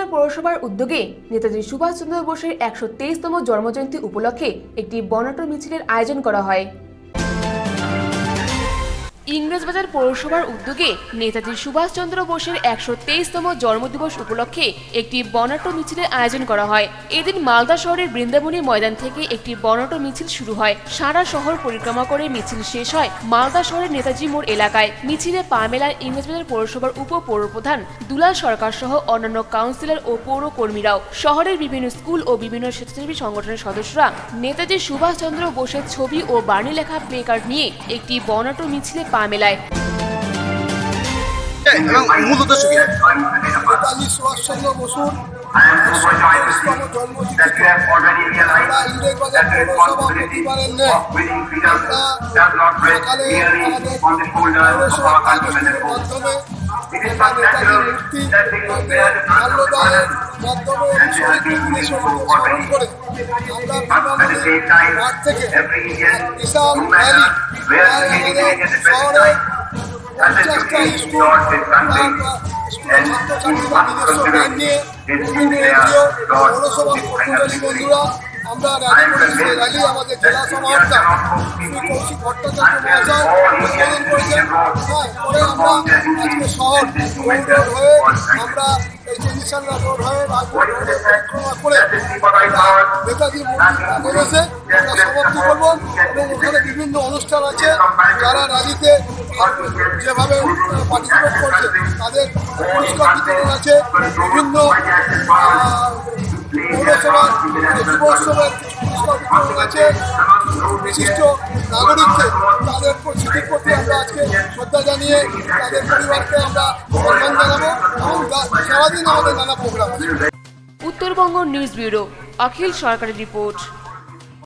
পৌরসভার উদ্যোগে নেতাজি সুভাষচন্দ্র বোসের ১২৩তম জন্মজয়ন্তী উপলক্ষে একটি বর্ণাঢ্য মিছিলের আয়োজন করা হয়। ইংরেজবাজার পৌরসভার উদ্যোগে নেতাজি সুভাষচন্দ্র বোসের ১২৩তম জন্মদিবস উপলক্ষে একটি বর্ণাঢ্য মিছিলের আয়োজন করা হয়। এদিন মালদা শহরের বৃন্দাবনী ময়দান থেকে একটি বর্ণাঢ্য মিছিল শুরু হয়। সারা শহর পরিক্রমা করে মিছিল শেষ হয় মালদা শহরের নেতাজি মোড় এলাকায়। মিছিলে পা মেলায় ইংরেজবাজার পৌরসভার উপ পৌরপ্রধান দুলাল সরকার সহ অন্যান্য কাউন্সিলর ও পৌর কর্মীরাও। শহরের বিভিন্ন স্কুল ও বিভিন্ন স্বেচ্ছাসেবী সংগঠনের সদস্যরা নেতাজি সুভাষচন্দ্র বোসের ছবি ও বাণী লেখা প্লে কার্ড নিয়ে একটি বর্ণাঢ্য মিছিলে পা মেলায়। নেতাজি সুভাষচন্দ্র বসুর জন্মতিথিতে আমরা ইংরেজবাজার পৌরসভা প্রতিবারের ন্যায় সকালে আমাদের পৌরসভা কার্যক্রমের মাধ্যমে নেতাজির মূর্তি মাল্যদানের মাধ্যমে স্মরণ করে আমরা বৃন্দাবনী মাঠ থেকে বিশাল র্যালি আমাদের শহরে 50টা স্কুল ছাত্রছাত্রীরা নিজস্ব ব্যান্ড নিয়ে বিভিন্ন এনজিও পৌরসভার কর্মচারী বন্ধুরা আমরা র্যালি করেছি। র্যালি আমাদের জেলা সমাহর্তা শ্রী কৌশিক ভট্টাচার্য মহাশয় উদ্বোধন করেছেন। পরে আমরা আজকে শহর রোড হয়ে আমরা এই চল্লিশান্না রোড হয়ে রাজপুর রোডে পরিক্রমা করে নেতাজি মূর্তি রয়েছে আমরা সমাপ্তি করব এবং ওখানে বিভিন্ন অনুষ্ঠান আছে। যারা র্যালিতে যেভাবে পার্টিসিপেট করছে তাদের পুরস্কার বিতরণ আছে। বিভিন্ন পৌরসভার যুবোৎসবের পুরস্কার বিতরণ আছে। বিশিষ্ট নাগরিকদের তাদের স্মৃতির প্রতি আমরা আজকে শ্রদ্ধা জানিয়ে তাদের পরিবারকে আমরা সম্মান জানাবো এবং সারাদিন আমাদের নানা প্রোগ্রাম আছে। উত্তরবঙ্গ নিউজ ব্যুরো, অখিল সরকারের রিপোর্ট।